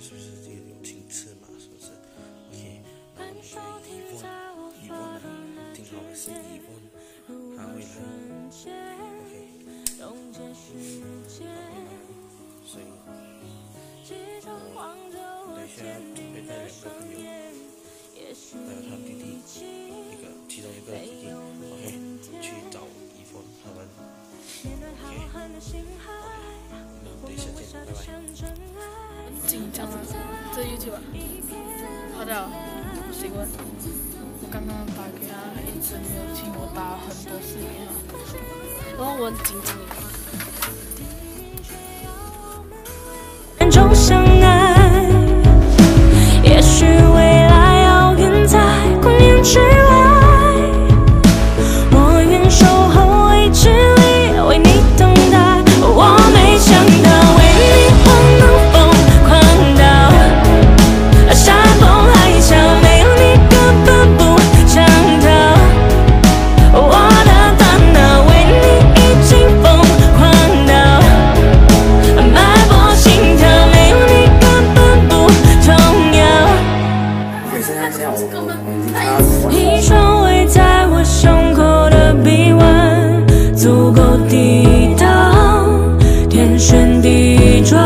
是不是有听次嘛？是不是 ？OK， 那我们这个伊von呢，听好了是伊von他会来 ，OK， 所以我等一下会带2个朋友，还有他弟弟其中一个弟弟 ，OK， 去找伊von他们 ，OK， 我们等一下见，拜拜。 紧张啊，这 YouTube 啊，好的，请问，我刚刚打给他，一直没有听，我打了很多次给他，然后我很紧张。 眼中相爱，也许未来遥远在光年之外，我愿守候未知里，为你等待。我没想到为你我能疯狂到山崩海啸，没有你根本不想逃。我的大脑为你已经疯狂到脉搏心跳，没有你根本不重要。一双围在我胸口的臂弯，足够抵挡天旋地转，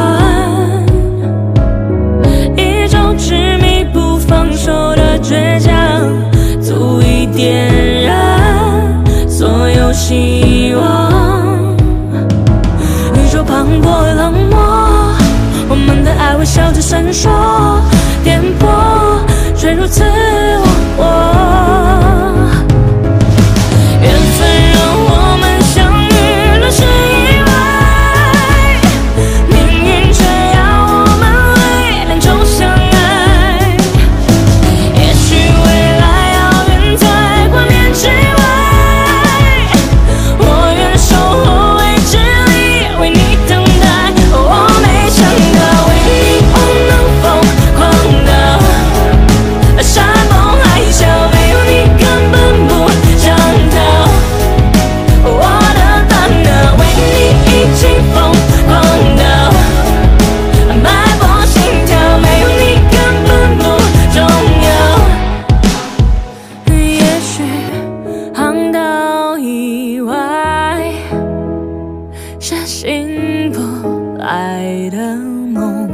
一种执迷不放手的倔强，足以点燃所有希望。宇宙磅礴冷漠，我们的爱微笑着闪烁，颠簸却如此忘我。缘分让我们相遇，乱世意外，命运却要我们为两种相爱。也许未来遥远在光年之外，我愿守候未知里，为你等待。我没想到为你我能疯狂到山崩海啸，没有你根本不想逃。我的大脑为你已经疯狂到脉搏心跳，没有你根本不重要。也许航道以外是醒不来的梦，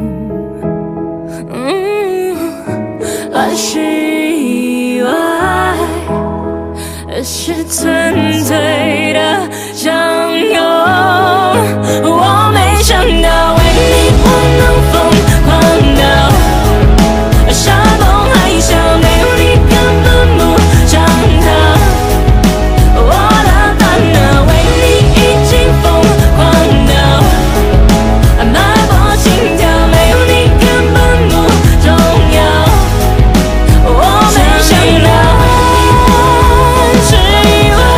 乱世以外是纯粹的相拥。我没想到为你我能疯狂到山崩海啸，没有你根本不想逃。我的大脑为你已经疯狂到脉搏心跳，没有你根本不重要。我没想到是意外，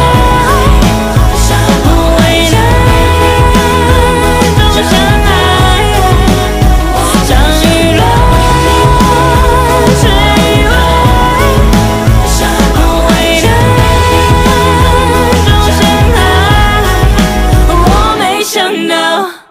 未来就相爱，相遇了是意外，未来就相爱。我没想到。